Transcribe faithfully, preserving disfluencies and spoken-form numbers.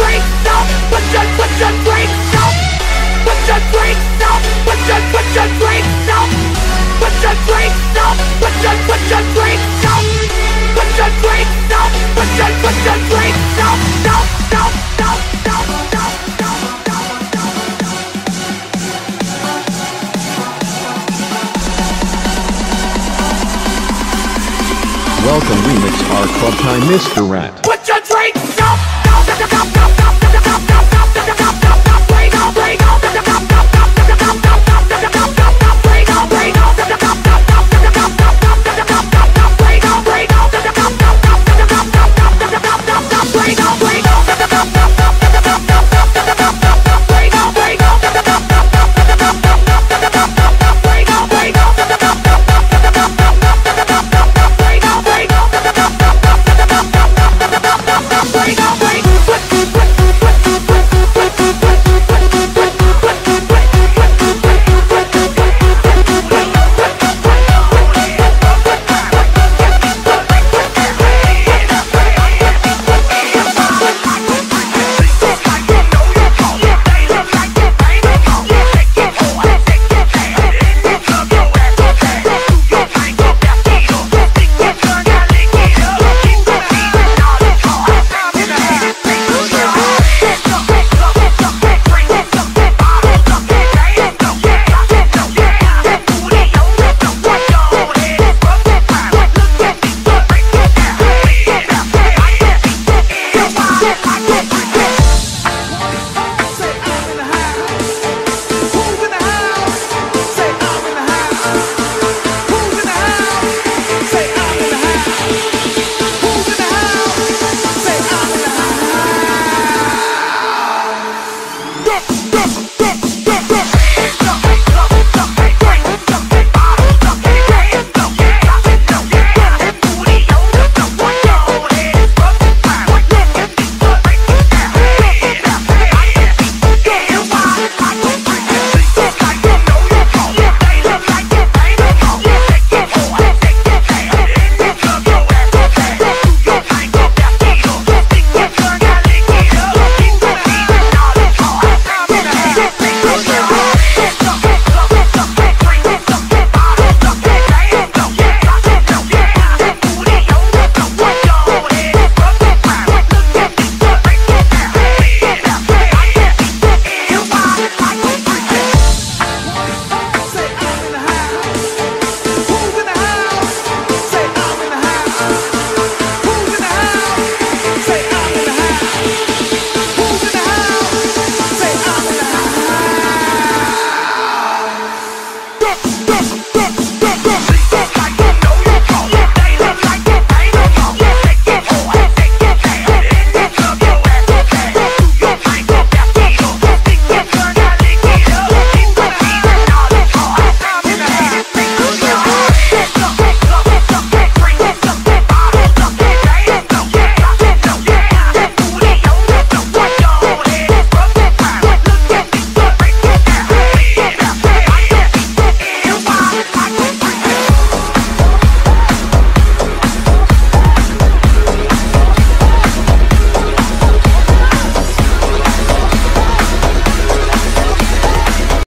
drinks up, put your, put your drinks up, put your drinks up, put your, put your drinks up, put your drinks up, put your, put your drinks up, put your drinks up, put your, put your drinks up, up, up, up, up, up, up, Welcome Remix R Club Time, Mister Rat. put your drinks up, up, up, up, up, up.